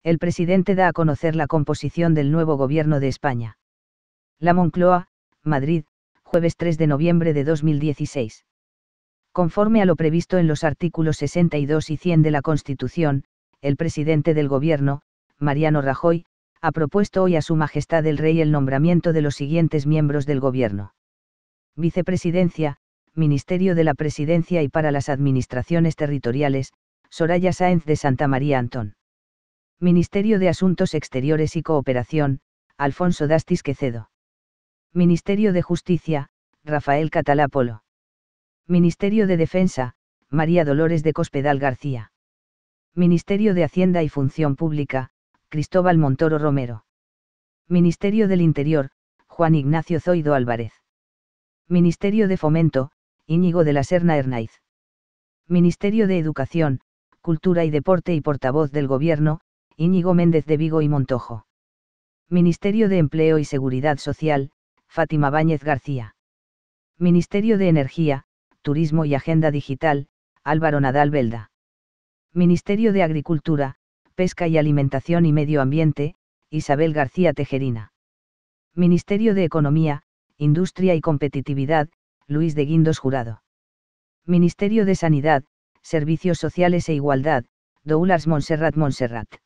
El presidente da a conocer la composición del nuevo gobierno de España. La Moncloa, Madrid, jueves 3 de noviembre de 2016. Conforme a lo previsto en los artículos 62 y 100 de la Constitución, el presidente del Gobierno, Mariano Rajoy, ha propuesto hoy a Su Majestad el Rey el nombramiento de los siguientes miembros del Gobierno. Vicepresidencia, Ministerio de la Presidencia y para las Administraciones Territoriales, Soraya Sáenz de Santa María Antón. Ministerio de Asuntos Exteriores y Cooperación, Alfonso Dastis Quecedo. Ministerio de Justicia, Rafael Catalá Polo. Ministerio de Defensa, María Dolores de Cospedal García. Ministerio de Hacienda y Función Pública, Cristóbal Montoro Romero. Ministerio del Interior, Juan Ignacio Zoido Álvarez. Ministerio de Fomento, Íñigo de la Serna Hernáiz. Ministerio de Educación, Cultura y Deporte y portavoz del Gobierno, Íñigo Méndez de Vigo y Montojo. Ministerio de Empleo y Seguridad Social, Fátima Báñez García. Ministerio de Energía, Turismo y Agenda Digital, Álvaro Nadal Belda. Ministerio de Agricultura, Pesca y Alimentación y Medio Ambiente, Isabel García Tejerina. Ministerio de Economía, Industria y Competitividad, Luis de Guindos Jurado. Ministerio de Sanidad, Servicios Sociales e Igualdad, Doulars Montserrat Montserrat.